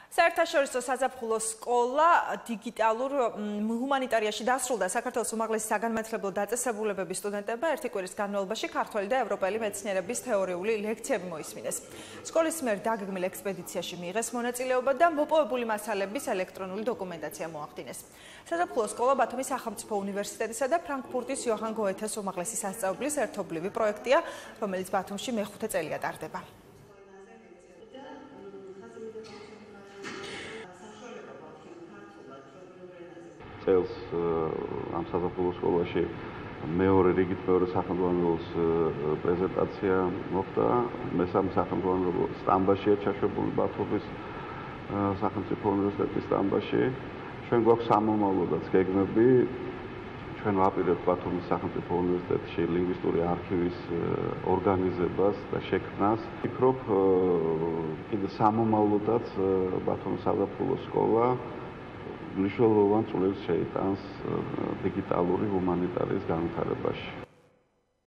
საერთაშორისო საზაფხულო სკოლა დიგიტალურ ჰუმანიტარიაში დასრულდა საქართველოს უმაღლესი საგანმანათლებლო დაწესებულებების სტუდენტებმა ერთი კვირის განმავლობაში ქართველი და ევროპელი მეცნიერების თეორიული ლექციები მოისმინეს. სკოლის მიერ დაგეგმილ ექსპედიციაში მიიღეს მონაწილეობა და მოპოვებული მასალების ელექტრონული დოკუმენტაცია მოახდინეს. საზაფხულო სკოლა ბათუმის სახელმწიფო უნივერსიტეტისა და ფრანკფურტის იოჰან გოეთეს უმაღლესი სასწავლებლის ერთობლივი პროექტია, რომელიც ბათუმში მეხუთე წელია ტარდება. წელს ამ საზაფხულო სკოლაში მეორე რიგით მეორე სახელმძღვანელოს პრეზენტაცია მოხდა. მესამე სახელმძღვანელო სტამბაშია ჩაშვებული ბათუმის სახელმწიფო უნივერსიტეტის სტამბაში. ჩვენ გვაქვს სამომავლოდაც გეგმები. ჩვენ ვაპირებთ ბათუმის სახელმწიფო უნივერსიტეტში ლინგვისტური არქივის ორგანიზებას და შექმნას. ვფიქრობ, კიდე სამომავლოდაც ბათუმის საზაფხულო სკოლა მნიშვნელოვან წვლილს შეიტანს დიგიტალური ჰუმანიტარიის განვითარებაში.